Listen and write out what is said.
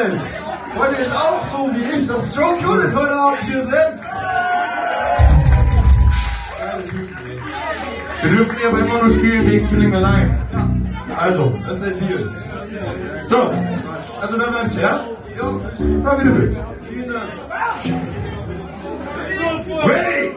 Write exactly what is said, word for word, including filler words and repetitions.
Welt. Wollt ihr auch so wie ich das Joe Cuties heute Abend hier sind? Wir dürfen hier aber immer nur spielen wegen Killing allein. Also, Das ist der Deal. so, also dann bleibst du, ja? Ja, Na, wie du willst. vielen Dank. Ready!